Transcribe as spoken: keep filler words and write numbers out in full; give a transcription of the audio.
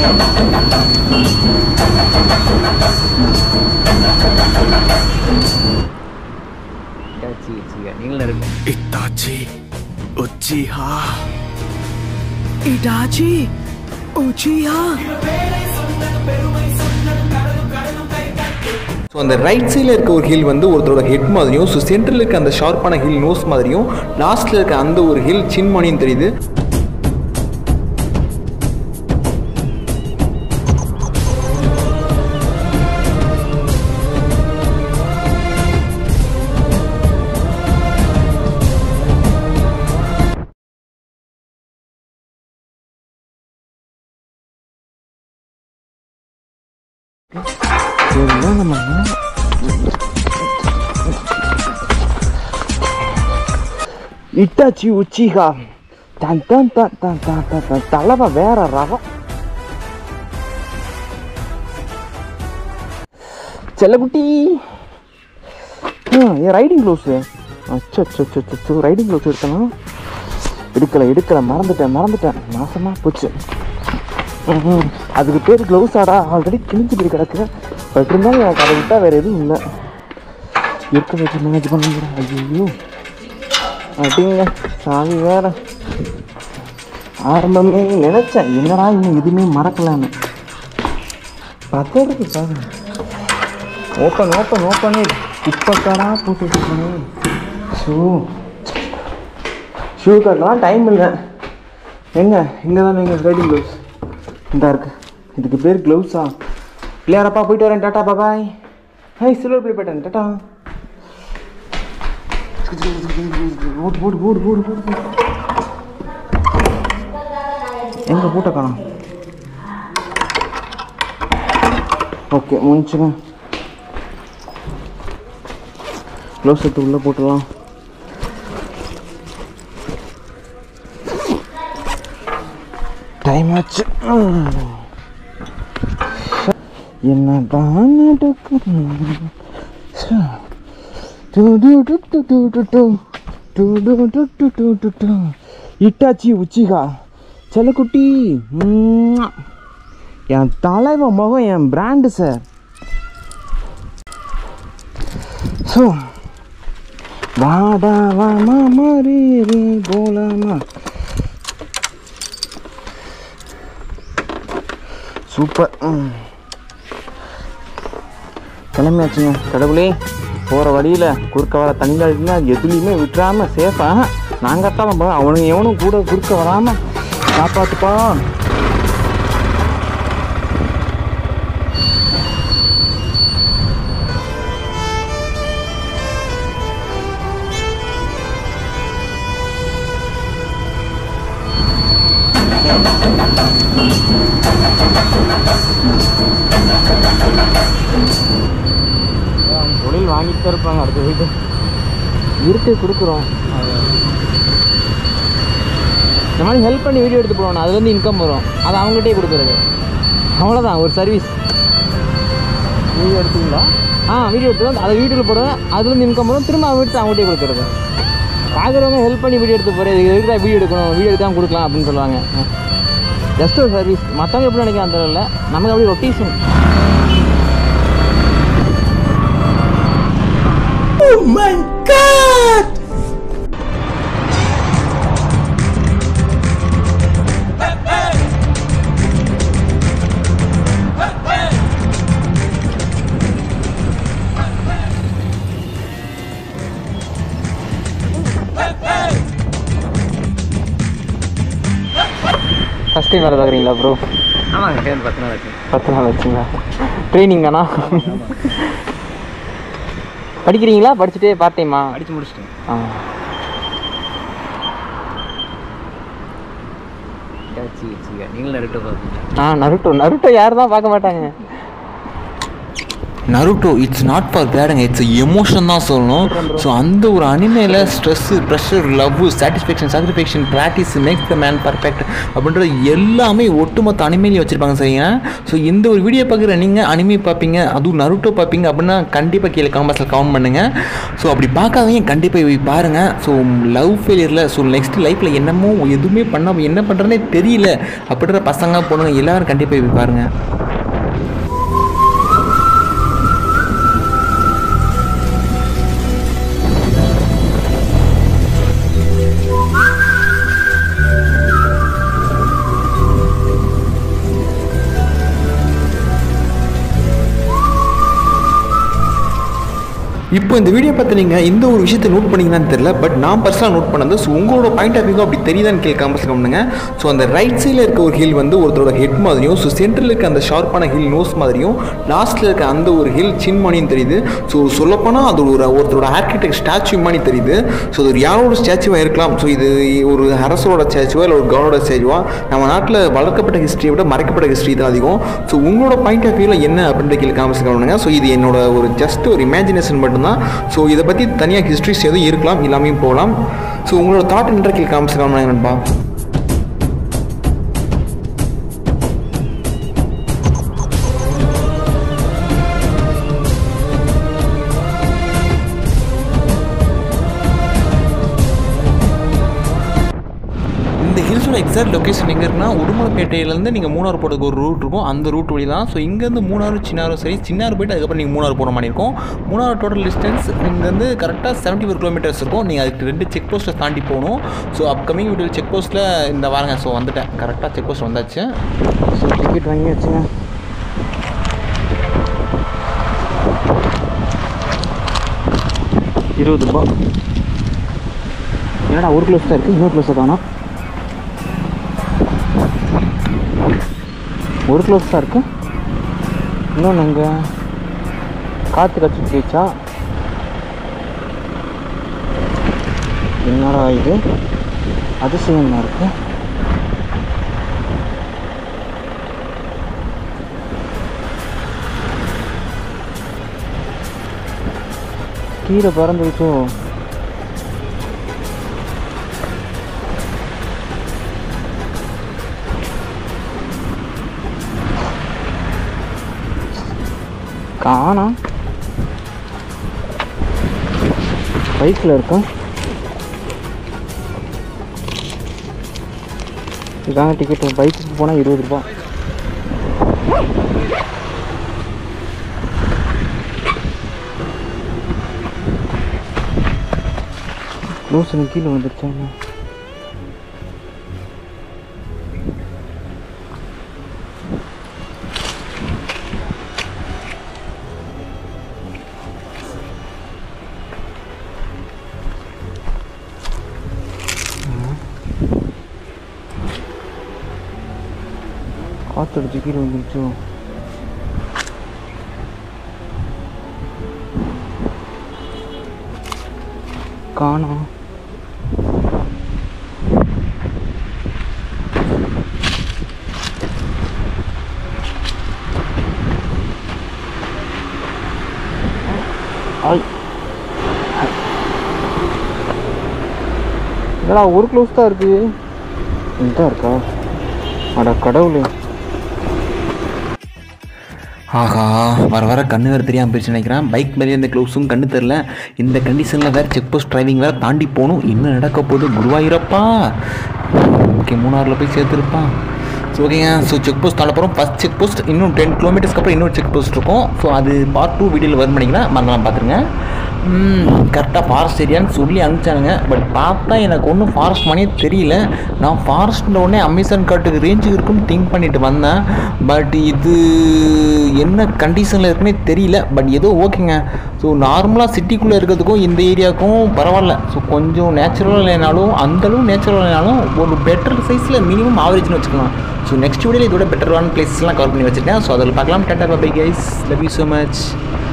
Itachi Uchiha Itachi Uchiha. So அந்த right சைடில் இருக்க ஒரு ஹில் வந்து ஒருத்தரோட ஹெட் மாதிரியும், ஸோ சென்டரில் இருக்க அந்த ஷார்ப்பான ஹில் நோஸ் மாதிரியும், லாஸ்ட்டில் இருக்க அந்த ஒரு ஹில் சின் மாதிரியும் தெரியுது. இட்டாச்சி உச்சிகா தன் தன் தன் தன் தன் தன் தலைவா வேற ரகம். செல்லக்குட்டி என் ரைடிங் க்ளவுஸு அச்சோ அச்சோ அச்சோ ரைடிங் க்ளவுஸ் எடுத்தனா எடுக்கலை எடுக்கலை மறந்துட்டேன் மறந்துட்டேன் நாசமாக போச்சு. அதுக்கு பேர் க்ளவுஸ் ஆடா, ஆல்ரெடி கிழிஞ்சு போய் கிடக்கு. பட் இருந்தாலும் எனக்கு அதை விட்டால் வேறு எதுவும் இல்லை. இருக்க வச்சு மேனேஜ் பண்ணுங்க. ஐயோ அப்படிங்க சாமி வேற. ஆரம்பமே நினச்சேன் என்னடா இன்னும் எதுவுமே மறக்கலான்னு. பத்து இருக்கு பாருங்க. ஓப்பன் ஓப்பன் ஓப்பனே இப்போக்காரா போட்டு ஷூ ஷூ கட்டலாம் டைம் இல்லை. எங்க இங்கே தானே எங்கள் ரைடிங் க்ளவுஸ் இந்த இருக்கு. இதுக்கு பேர் க்ளவுஸா? பிள்ளையாரப்பா போயிட்டு வரேன். Tata bye bye. ஹை சில்வர் பிளே போயிட்டேன். டாட்டா. ஓடு ஓடு ஓடு ஓடு ஓடு. எங்கே பூட்டை காணோம்? ஓகே முடிச்சுங்க. க்ளவுஸ் எடுத்து உள்ளே போட்டுடலாம். டைம் ஆச்சு. என்னதான் இட்டாச்சி உச்சிகா செல்லக்குட்டி என் தலைவன் முகம் என் பிராண்டு சார். ஸோ வாடா வாமா மாறி போலாமா. சூப்பர். கிளம்பியாச்சுங்க. கடவுளே போகிற வழியில் குறுக்க வர தண்ணியில் எதுலேயுமே விட்டுறாமல் சேஃபாக நாங்கள் தான் அவனுங்க எவனும் கூட குறுக்க வராமல் காப்பாற்றுப்பா. தொழில் வாங்கிட்டு தான் இருப்பாங்க. அடுத்த வீட்டு இருக்கு கொடுக்குறோம். இந்த மாதிரி ஹெல்ப் பண்ணி வீடியோ எடுத்து போகணும். அதுலேருந்து இன்கம் வரும். அது அவங்ககிட்டே கொடுக்குறது. அவ்வளோதான் ஒரு சர்வீஸ். வீடியோ எடுத்தீங்களா? ஆ வீடியோ எடுத்து தான் அதை வீட்டில் போடுவேன். அதுலேருந்து இன்கம் வரும். திரும்ப அவங்க எடுத்து அவங்ககிட்டே கொடுக்குறது. பார்க்குறவங்க ஹெல்ப் பண்ணி வீடியோ எடுத்து போகிறேன். இது எதுக்கு தான் வீடியோ எடுக்கணும், வீடியோ எடுக்காமல் கொடுக்கலாம் அப்படின்னு சொல்லுவாங்க. ஜஸ்ட் ஒரு சர்வீஸ். மற்றவங்க எப்படி நினைக்கலாம் அந்த இல்லை. நமக்கு அப்படி rotation. Oh my God! First time வேறு பார்க்குறீங்களா ப்ரோ? ஆமாங்க, பத்து நாள் ஆச்சு. பத்து நாள் ஆச்சுங்களா? ட்ரைனிங் தானா? படிக்கிறீங்களா? படிச்சுட்டே பார்ட் டைமா? படித்து முடிச்சிட்டேன். ஆ நீங்களும் நருட்டோ பார்ப்பீங்க? ஆ நருட்டோ நருட்டோ யார் தான் பார்க்க மாட்டாங்க. நருட்டோ இட்ஸ் நாட் ஃபார் பேடுங்க, இட்ஸ் எமோஷன் தான் சொல்லணும். ஸோ அந்த ஒரு அனிமேல stress, pressure, love, satisfaction, sacrifice, practice makes the man perfect அப்படின்றது எல்லாமே ஒட்டுமொத்த அனிமேலையும் வச்சுருப்பாங்க சரிங்க. ஸோ இந்த ஒரு வீடியோ பார்க்குற நீங்கள் அனிமே பார்ப்பீங்க, அதுவும் நருட்டோ பார்ப்பீங்க அப்படின்னா கண்டிப்பாக கீழே காமெண்ட்ஸில் கமெண்ட் பண்ணுங்கள். ஸோ அப்படி பார்க்காதீங்க, கண்டிப்பாக போய் பாருங்கள். ஸோ லவ் ஃபெயிலியரில் ஸோ நெக்ஸ்ட் லைஃப்பில் என்னமோ எதுவுமே பண்ண என்ன பண்ணுறதுனே தெரியல அப்படின்ற பசங்க பொண்ணுங்க எல்லோரும் கண்டிப்பாக போய் பாருங்கள். இப்போ இந்த வீடியோ பார்த்து நீங்கள் இந்த ஒரு விஷயத்தை நோட் பண்ணிங்கன்னு தெரியல, பட் நான் பர்சனலாக நோட் பண்ணது. ஸோ உங்களோட பாயிண்ட் ஆஃப் வியூ அப்படி தெரியுதான்னு கேட்க காமெண்ட்ஸ் பண்ணுங்க. ஸோ அந்த ரைட் சைடில் இருக்க ஒரு ஹில் வந்து ஒருத்தரோட ஹெட் மாதிரியும், ஸோ சென்டரில் இருக்க அந்த ஷார்ப்பான ஹில் நோஸ் மாதிரியும், லாஸ்ட்டில் இருக்க அந்த ஒரு ஹில் சின் மணியும் தெரியுது. ஸோ சொல்லப்போனால் அது ஒரு ஒருத்தரோட ஆர்கிடெக்ட் ஸ்டாச்சு மாதிரி தெரியுது. ஸோ அது ஒரு யாரோட ஸ்டாச்சுவாக இருக்கலாம். ஸோ இது ஒரு அரசரோட ஸ்டாச்சுவா இல்லை ஒரு கவர்னரோட ஸ்டாச்சுவா, நம்ம நாட்டில் வளர்க்கப்பட்ட ஹிஸ்ட்ரியை விட மறைக்கப்பட்ட ஹிஸ்ட்ரி தான் அதிகம். ஸோ உங்களோட பாயிண்ட் ஆஃப் வியூவில் என்ன அப்படின்ற கீழே காமெண்ட்ஸ் பண்ணுங்க. ஸோ இது என்னோட ஒரு ஜஸ்ட் ஒரு இமேஜினேஷன் மட்டும்தான். ஸோ இதை பற்றி தனியாக ஹிஸ்ட்ரிஸ் எதுவும் இருக்கலாம், எல்லாமே போகலாம். ஸோ உங்களோட தாட் என்ற கீழே காமெண்ட்ஸ் நண்பா. இந்த ஹில்ஸோட எக்ஸாக்ட் லொக்கேஷன் எங்கே இருக்குன்னா, உடுமலைப்பேட்டையிலேருந்து நீங்கள் மூணாறு போகிறதுக்கு ஒரு ரூட் இருக்கும், அந்த ரூட் வழி தான். ஸோ இங்கேருந்து மூணாறு சின்னாறு சரி, சின்னாறு போய்ட்டு அதுக்கப்புறம் நீங்கள் மூணாறு போகிற மாதிரி இருக்கும். மூணாறு டோட்டல் டிஸ்டன்ஸ் இங்கேருந்து கரெக்டாக செவன்ட்டி ஃபோர் கிலோமீட்டர்ஸ் இருக்கும். நீங்கள் அதுக்கு ரெண்டு செக் போஸ்ட்டை தாண்டி போகணும். ஸோ அப்கமிங் வீடியோ செக் போஸ்ட்டில் இந்த வாரங்க. ஸோ வந்துட்டேன், கரெக்டாக செக் போஸ்ட் வந்தாச்சு. ஸோ டிக்கெட் வாங்கி வச்சுங்க. இருபது ரூபா. என்னடா ஒரு கிலோஸ் தான் இருக்குது, இன்னொரு கிலோஸ் தானா? ஒரு கிலோஸ் தான் இருக்குது, இன்னொன்று எங்கே காற்று கட்சி போயிடுச்சா? என்னடா இது அதிசயமாக இருக்குது. கீழே பறந்துருச்சோ. காணா பைக்கில் இருக்கா? இதாங்க டிக்கெட்டு. பைக்குக்கு போனால் இருபது ரூபா. லூசு கீழே வந்துருச்சாங்க. காத்தடிச்சு கீழே வந்துருச்சோ. காணோம். என்னடா ஒரு க்ளோஸ் தான் இருக்கு. இதான் இருக்கா? அட கடவுளே. ஆஹா, வர வர கண்ணு வேறு தெரியாமல் போயிடுச்சு நினைக்கிறேன். பைக் மேலே இந்த க்ளோஸும் கண்ணு தெரில. இந்த கண்டிஷனில் வேறு செக் போஸ்ட் டிரைவிங் வேறு தாண்டி போகணும். இன்னும் நடக்க போகுது குருவாயூரப்பா. ஓகே, மூணாறில் போய் சேர்த்துருப்பான். ஸோ ஓகேங்க. ஸோ செக் போஸ்ட் தாண்ட போகிறோம். ஃபஸ்ட் செக் போஸ்ட் இன்னும் டென் கிலோமீட்டர்ஸ்க்கு அப்புறம் இன்னொரு செக் போஸ்ட் இருக்கும். ஸோ அது பார்ட் டூ வீடியோவில் வரும் பண்ணிங்கன்னா மறந்துலாம் பார்த்துருங்க. கரெக்டாக ஃபாரஸ்ட் ஏரியான்னு சொல்லி அனுப்பிச்சானுங்க. பட் பார்த்தா எனக்கு ஒன்றும் ஃபாரஸ்ட் மாதிரியே தெரியல. நான் ஃபாரஸ்ட்டில் உடனே அமேசான் காட்டுக்கு ரேஞ்சுக்கு இருக்குன்னு திங்க் பண்ணிட்டு வந்தேன். பட் இது என்ன கண்டிஷனில் இருக்குன்னே தெரியல. பட் ஏதோ ஓகேங்க. ஸோ நார்மலாக சிட்டிக்குள்ளே இருக்கிறதுக்கும் இந்த ஏரியாவுக்கும் பரவாயில்ல. ஸோ கொஞ்சம் நேச்சுரலாக இல்லைனாலும் அந்தளவு நேச்சுரலாக இல்லைனாலும் ஒரு பெட்டர் சைஸில் மினிமம் ஆவரேஜ்னு வச்சுக்கலாம். ஸோ நெக்ஸ்ட் வீடியோவில் இதோட பெட்டரான பிளேஸஸ்லாம் கவர் பண்ணி வச்சுருக்கேன். ஸோ அதில் பார்க்கலாம். Tata bye guys, love you so much.